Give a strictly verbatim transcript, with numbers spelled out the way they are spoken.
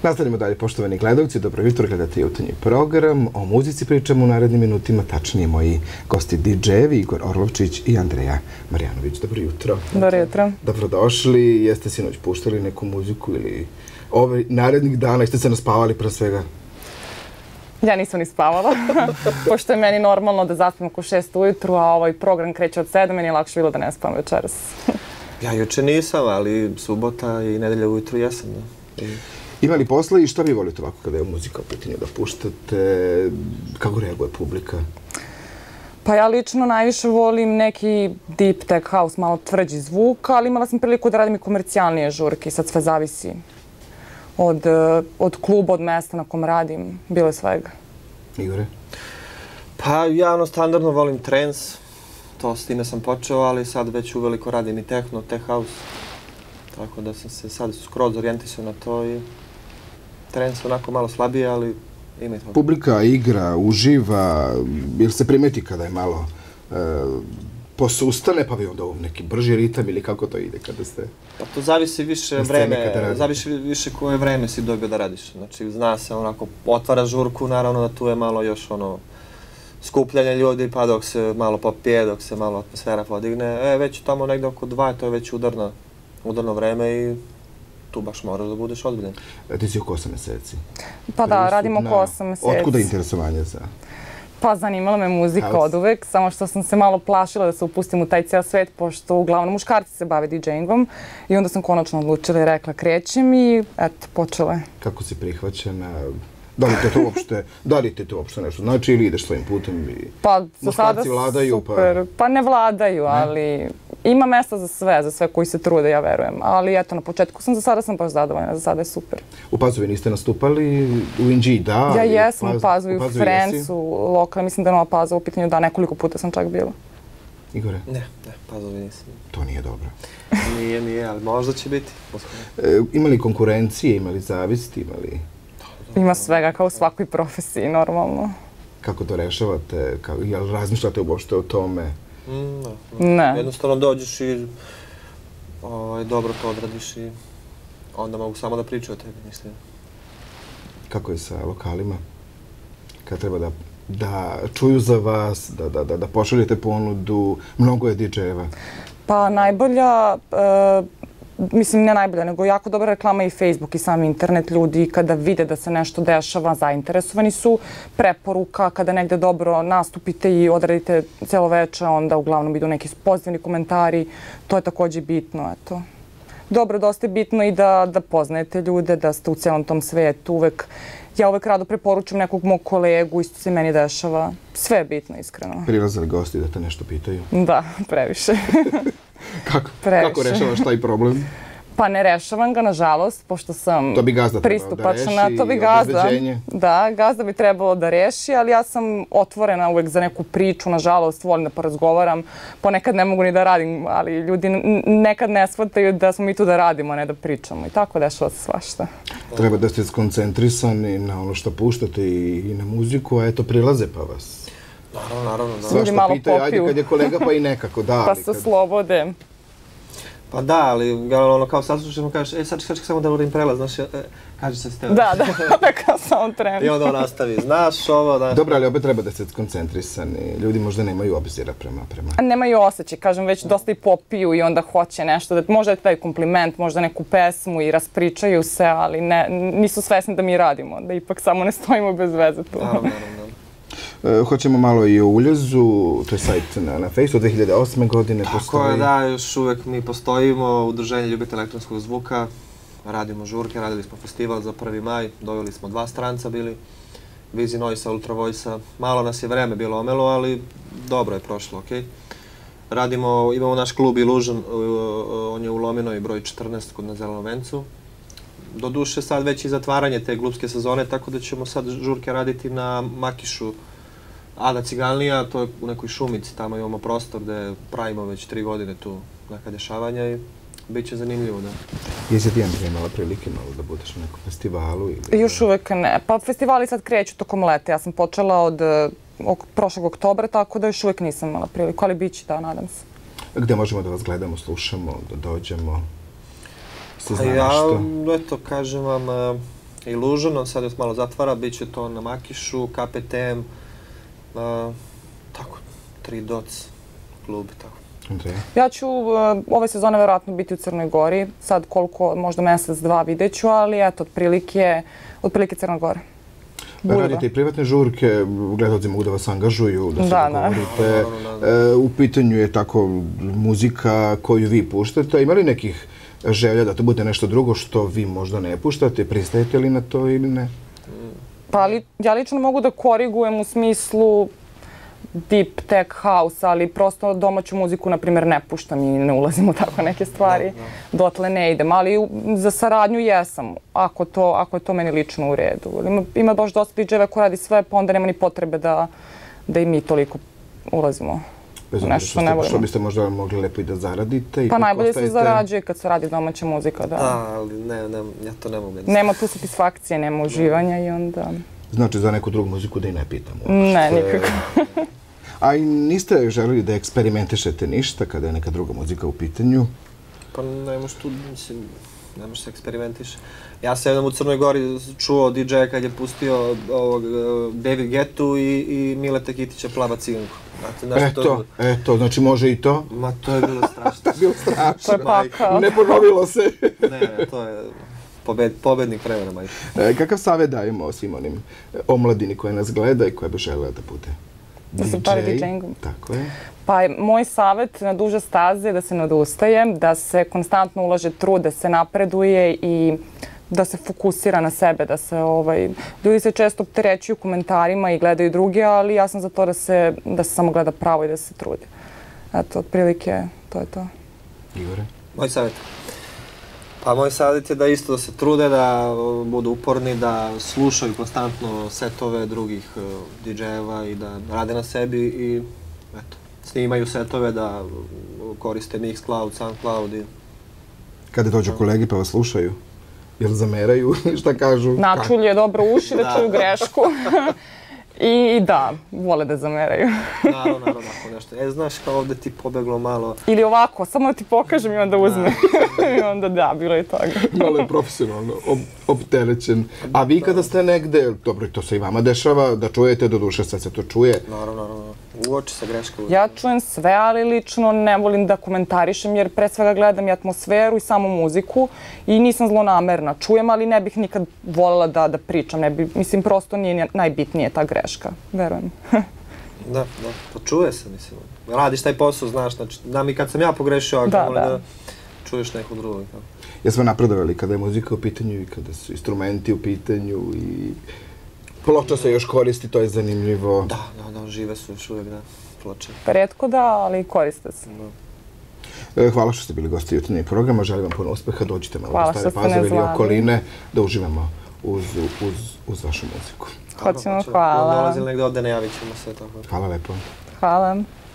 Nastavljamo dalje, poštovani gledalci. Dobro jutro, gledate jutarnji program. O muzici pričamo u narednim minutima, tačnije moji gosti di džejevi Igor Orlovčić i Andreja Marjanović. Dobro jutro. Dobro jutro. Dobrodošli. Jeste sinoć puštali neku muziku ili ove narednih dana jeste se naspavali pre svega? Ja nisam ni spavala, pošto je meni normalno da zaspim oko šest ujutru, a ovaj program kreće od sedam, meni je lakše bilo da ne spavam večeras. Ja juče nisam, ali subota i nedelja ujutru jesam. Ima li posla i šta vi volite ovako kada je muzika u pitanju da puštate? Kako reaguje publika? Pa ja lično najviše volim neki deep tech house, malo tvrđi zvuk, ali imala sam priliku da radim i komercijalnije žurke, sad sve zavisi od, od kluba, od mesta na kom radim, bilo je svega. Igore? Pa ja ono standardno volim trance, to s time sam počeo, ali sad već uveliko radim i techno, tech house. Tako da sam se sad skroz orijentisao na to i trance onako malo slabije, ali ima i to. Publika igra, uživa, ili se primeti kada je malo posustane, pa vi onda u neki brži ritam ili kako to ide kada ste... Pa to zavisi više vreme, zavisi više koje vreme si dobio da radiš. Znači, zna se onako, otvara žurku, naravno da tu je malo još ono skupljanje ljudi, pa dok se malo popije, dok se malo atmosfera podigne. E, već tamo negde oko dva, to je već udarno, udarno vreme i tu baš moraš da budeš ozbiljan. Ti si oko osam meseci. Pa da, radimo oko osam meseci. Otkuda interesovanje za... Pa zanimala me muzika od uvek, samo što sam se malo plašila da se upustim u taj cijel svet, pošto uglavnom muškarci se bave di džejingom i onda sam konačno odlučila i rekla krećem i eto, počela je. Kako si prihvaćena? Da li te to uopšte, da li te to uopšte nešto znači ili ideš svojim putem i muškarci vladaju? Pa ne vladaju, ali ima mesta za sve, za sve koji se trude, ja verujem. Ali eto, na početku sam, za sada sam baš zadovoljna, za sada je super. U Pazovi niste nastupali, u Inđiji da? Ja jesam u Pazovi, u Frencu, lokalno, mislim da je Nova Pazova u pitanju da, nekoliko puta sam čak bila. Igore? Ne, ne, Pazovi nisam. To nije dobro. Nije, nije, ali možda će biti. Ima li konkurencije, ima li zavisti, ima li... Ima svega, kao u svakoj profesiji, normalno. Kako to rešavate? Jel razmišljate uopšte o tome? Ne. Jednostavno dođeš i dobro to odradiš i onda mogu samo da priču o tebi, mislim. Kako je sa lokalima? Kad treba da čuju za vas, da pošaljete ponudu, mnogo je di džejeva? Pa najbolja... Mislim, ne najbolja, nego jako dobra reklama i Facebook i sam internet. Ljudi kada vide da se nešto dešava, zainteresovani su. Preporuka, kada negde dobro nastupite i odradite celo veče, onda uglavnom idu neki pozitivni komentari. To je također bitno, eto. Dobro, dosta je bitno i da poznajete ljude, da ste u celom tom svetu uvek. Ja uvek rado preporučujem nekog mog kolegu, isto se meni dešava. Sve je bitno, iskreno. Prilaze li gosti da te nešto pitaju? Da, previše. Kako rešavaš taj problem? Pa ne rešavam ga, nažalost, pošto sam pristupačna. To bi gazda, da, gazda bi trebalo da reši, ali ja sam otvorena uvek za neku priču, nažalost, volim da porazgovaram. Ponekad ne mogu ni da radim, ali ljudi nekad ne shvataju da smo mi tu da radimo, a ne da pričamo. I tako dešava se svašta. Treba da ste skoncentrisani na ono što puštate i na muziku, a eto, prilaze pa vas. Naravno, naravno. Svašta pitaju, ajde kad je kolega pa i nekako, da. Pa se slobode. Pa da, ali ono kao saslušamo, kažeš, e sad čekaj samo da uredim prelaz, znaš, kaži se s tebe. Da, da, kao samo tren. I onda on nastavi, znaš ovo, da... Dobro, ali opet treba da ste skoncentrisani. Ljudi možda nemaju obzira prema... Nemaju osjećaj, kažem, već dosta i popiju i onda hoće nešto, možda je taj kompliment, možda neku pesmu i raspričaju se, ali nisu svesni da mi radimo, da ipak samo ne stojimo bez veze tu. Naravno, naravno. Hoćemo malo i o Uljazu, to je sajt na Facebooku, dve hiljade osme godine postoji. Tako je, da, još uvek mi postojimo, Udruženje ljubitelja elektronskog zvuka, radimo žurke, radili smo festival za prvi maj, doveli smo dva stranca bili, Vizi Noisa, Ultra Voice-a, malo nas je vreme bilo omelo, ali dobro je prošlo, okej. Radimo, imamo naš klub Illusion, on je u Lominoj broj četrnaest kod na Zelenom vencu. Doduše sad već i zatvaranje te glupske sezone, tako da ćemo sad žurke raditi na Makišu, Ada Ciganlija, to je u nekoj šumici, tamo imamo prostor gde pravimo već tri godine tu neka dešavanja i bit će zanimljivo, da. Jesi ti, Andrija, imala prilike malo da budeš na nekom festivalu? Još uvek ne. Pa festivali sad kreću tokom leta. Ja sam počela od prošlog oktobra, tako da još uvek nisam imala priliku, ali bit će, da, nadam se. Gde možemo da vas gledamo, slušamo, da dođemo? Ja, eto, kažem vam, Illusion, on sad još malo zatvara, bit će to na Makišu, K P T M, tako, Three Dots, klub i tako. Andreja? Ja ću ove sezone verovatno biti u Crnoj Gori, sad koliko, možda mesec, dva vidjet ću, ali eto, otprilike, otprilike Crna Gora. Radite i privatne žurke, gledalci mogu da vas angažuju, da se Da, dogovorite. U pitanju je tako muzika koju vi puštate. Ima li nekih želja da to bude nešto drugo što vi možda ne puštate? Pristajete li na to ili ne? Pa ali ja lično mogu da korigujem u smislu deep tech house, ali prosto domaću muziku, na primjer, ne puštam i ne ulazim u tako neke stvari. Dotle ne idem, ali za saradnju jesam, ako, to, ako je to meni lično u redu. Ima, ima baš dosta D J-eva ko radi sve, pa onda nema ni potrebe da, da i mi toliko ulazimo. Bez ono što, ste, što biste možda mogli lepo i da zaradite. Pa najbolje se zarađuje kad se radi domaća muzika, da. Da, ali ne, ne, ja to ne mogu. Nema tu satisfakcije, nema uživanja i onda... Znači za neku drugu muziku da i ne pitam. Ne, nikako. A i niste želeli da eksperimentišete ništa kada je neka druga muzika u pitanju? Pa ne možeš tu, mislim, ne možeš se eksperimentiš. Ja sam jednom u Crnoj Gori čuo D J kad je pustio ovog David Guettu i, i Mileta Kitića Plava ciganku. Znate, eto, to... eto, znači može i to? Ma to je bilo strašno. To je bilo strašno. To je pakao. Ne ponovilo se. Ne, ne, to je pobed, pobednik vremena, majke. E, kakav savjet dajemo svim onim omladini koja nas gleda i koja bi želela da bude da se bavi D J-ingom. Tako je. Pa moj savjet na duže staze je da se ne odustaje, da se konstantno ulaže trud, da se napreduje i da se fokusira na sebe, da se ovaj... Ljudi se često opterećuju komentarima i gledaju druge, ali ja sam za to da se, da se samo gleda pravo i da se trudi. Eto, otprilike, to je to. Igore? Moj savjet? Pa moj savjet je da isto da se trude, da budu uporni, da slušaju konstantno setove drugih D J-eva i da rade na sebi i eto, snimaju setove, da koriste Mixcloud, Soundcloud i... Kada dođu kolegi pa vas slušaju, jel zameraju, šta kažu? Načulje dobro uši da čuju grešku. I da, vole da zameraju. Naravno, naravno, ako nešto. E, znaš, kao ovdje ti pobeglo malo... Ili ovako, samo da ti pokažem i onda uzme. I onda da, bilo je toga. Malo je profesionalno opterećen. A vi kada ste negde, dobro, to se i vama dešava, da čujete, do duše sve se to čuje. Naravno, naravno. Uoči se greška. Ja čujem sve, ali lično ne volim da komentarišem, jer pre svega gledam i atmosferu i samu muziku i nisam zlonamerna. Čujem, ali ne bih nikad voljela da, da pričam. Ne bi, mislim, prosto nije najbitnije ta greška, verujem. Da, da, to čuje se, mislim. Radiš taj posao, znaš, znači, znam i kad sam ja pogrešio, ako da, da. da čuješ neko drugo. Jesmo napredovali kada je muzika u pitanju i kada su instrumenti u pitanju i ploča se još koristi, to je zanimljivo. Da, da, da, žive su još uvijek, da, ploče. Retko da, ali koriste se. Da. Hvala što ste bili gosti jutarnjeg programa, želim vam puno uspeha, dođite malo do Stare Pazove ili okoline da uživamo uz, uz, uz vašu muziku. Hoćemo, hvala. Dolazili negdje ovdje, najavit ćemo sve tako. Hvala lepo. Hvala.